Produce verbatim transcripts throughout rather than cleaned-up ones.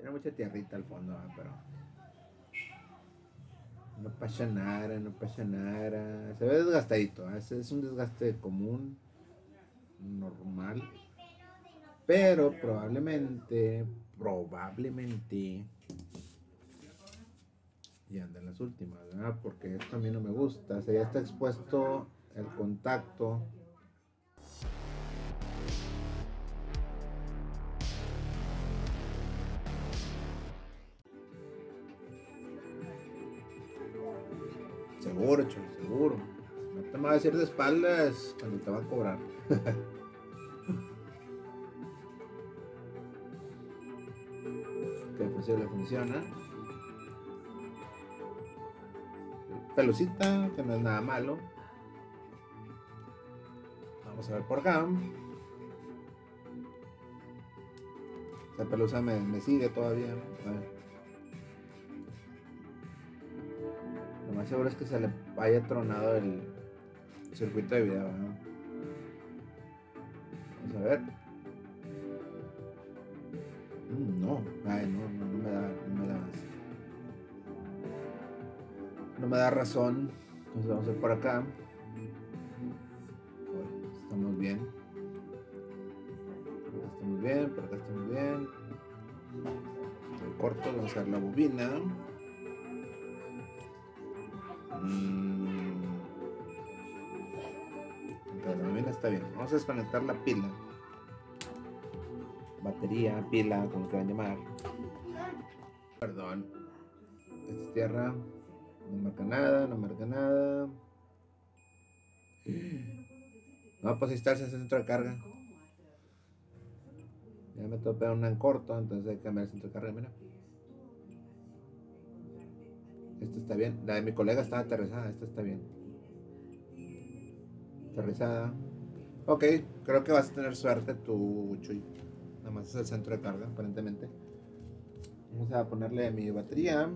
Tiene mucha tierrita al fondo, ¿eh? Pero no pasa nada, no pasa nada. Se ve desgastadito, ¿eh? Ese es un desgaste común, normal. Pero probablemente, probablemente y anda en las últimas, ¿verdad? Porque esto a mí no me gusta. O sea, ya está expuesto el contacto. Seguro, chon, seguro. No te me vas a decir de espaldas cuando te va a cobrar. Que pues sí le funciona. Pelucita, que no es nada malo. Vamos a ver por acá. Esa pelusa me, me sigue todavía. A ver. Lo más seguro es que se le haya tronado el circuito de video, ¿no? Vamos a ver. Mm, no, ay, no, no, no me da, no me da más. No me da razón. Entonces vamos a ver por acá. Uy, estamos bien. Por acá estamos bien, por acá estamos bien. Estoy corto, vamos a ver la bobina. Mm. La bobina está bien. Vamos a desconectar la pila. Batería, pila, como quieran llamar. Perdón. Esta es tierra. No marca nada, no marca nada. No, pues ahí está ese centro de carga. Ya me topé una en corto, entonces hay que cambiar el centro de carga. Mira. Esta está bien. La de mi colega está aterrizada. Esta está bien. Aterrizada. Ok, creo que vas a tener suerte tu Chuy. Nada más es el centro de carga, aparentemente. Vamos a ponerle mi batería.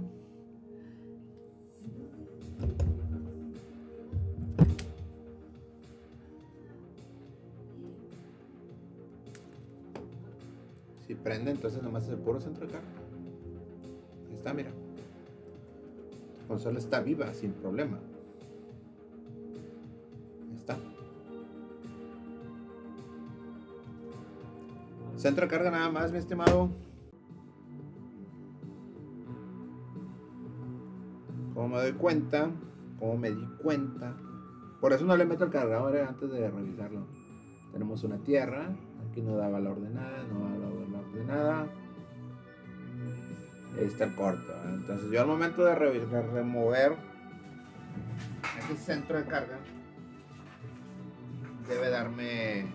Si prende, entonces nada más es el puro centro de carga. Ahí está, mira. La consola está viva, sin problema. Ahí está. Centro de carga nada más, mi estimado. Como me doy cuenta, como me di cuenta, por eso no le meto el cargador antes de revisarlo. Tenemos una tierra, aquí no da valor de nada, no da valor de nada. Ahí está el corto, ¿eh? Entonces yo al momento de, re de remover ese centro de carga, debe darme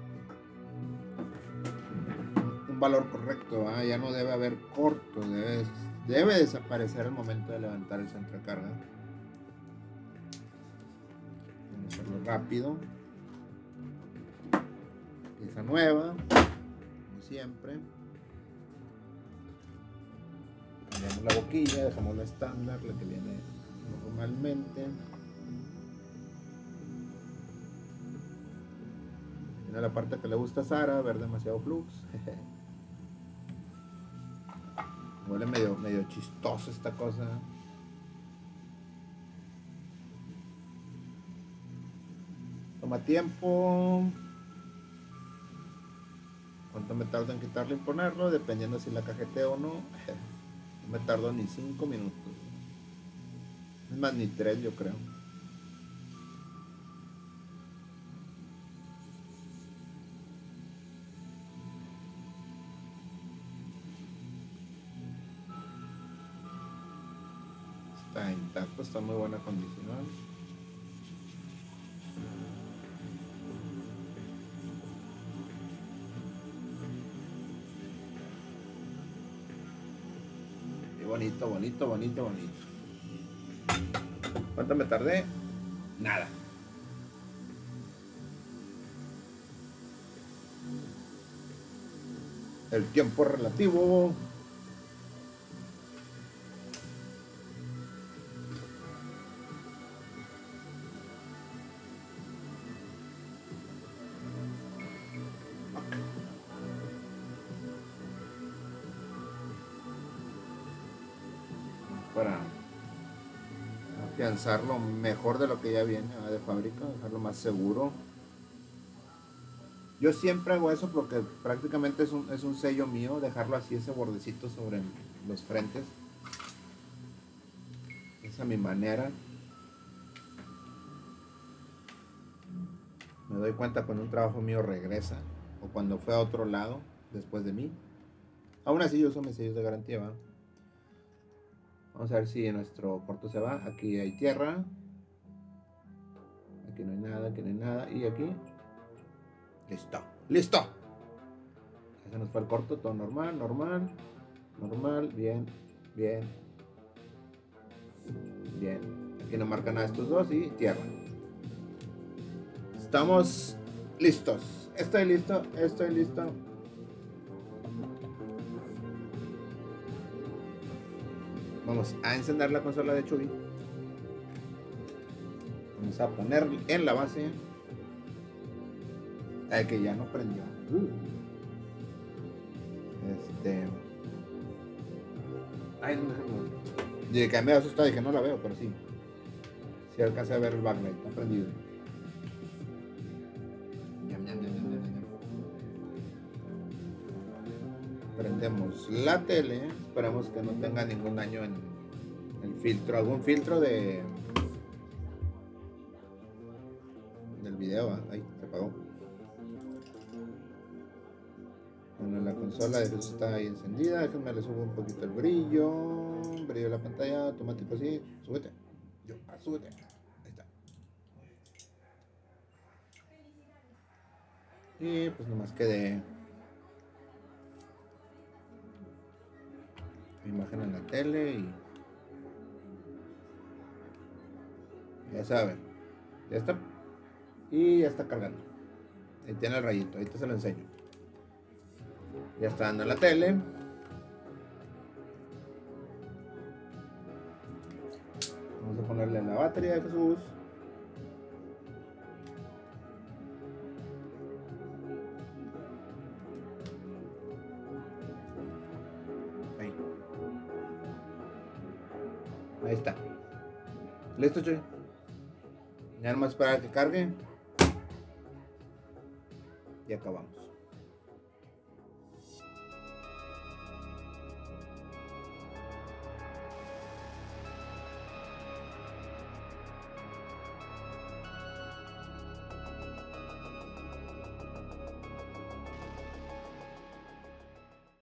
un valor correcto, ¿eh? Ya no debe haber corto, debe, debe desaparecer el momento de levantar el centro de carga. Vamos a hacerlo rápido. Pieza nueva, como siempre. Cambiamos la boquilla, dejamos la estándar, la que viene normalmente. Viene la parte que le gusta a Sara, ver demasiado flux. Huele medio, medio chistoso esta cosa. Toma tiempo. ¿Cuánto me tardo en quitarlo y ponerlo? Dependiendo si la cajeteo o no. No me tardo ni cinco minutos. Es más, ni tres yo creo. Está intacto, está en muy buena condición. Bonito, bonito, bonito, bonito. ¿Cuánto me tardé? Nada. El tiempo relativo. para afianzarlo mejor de lo que ya viene, ¿verdad? De fábrica, dejarlo más seguro. Yo siempre hago eso porque prácticamente es un, es un sello mío, dejarlo así, ese bordecito sobre los frentes. Es a mi manera. Me doy cuenta cuando un trabajo mío regresa o cuando fue a otro lado después de mí. Aún así yo uso mis sellos de garantía, ¿va? Vamos a ver si nuestro puerto se va. Aquí hay tierra. Aquí no hay nada, aquí no hay nada. Y aquí. Listo. ¡Listo! Ya se nos fue el corto. Todo normal, normal. Normal. Bien. Bien. Bien. Aquí no marcan nada estos dos. Y tierra. Estamos listos. Estoy listo. Estoy listo. Vamos a encender la consola de Chubby. Vamos a poner en la base. El que ya no prendió. Uh. Este. Ay, no me Dije que me asustó, dije no la veo, pero sí. Sí alcancé a ver el backlight, está prendido. Ñam, ñam, ñam, ñam, ñam. Prendemos la tele. Esperamos que no tenga ningún daño en el filtro. Algún filtro de del video. ¿eh? Ahí se apagó. Bueno, la consola de luz está ahí encendida. Déjenme le subo un poquito el brillo. Brillo de la pantalla, automático así. Súbete. Yo, ah, súbete. Ahí está. Y pues nomás quede imagen en la tele y ya saben, ya está y ya está cargando. Ahí tiene el rayito, ahorita se lo enseño. Ya está dando en la tele. Vamos a ponerle la batería de Jesús. Ahí. Ahí está. Listo, Chuy. Ya nomás para que cargue. Y acabamos.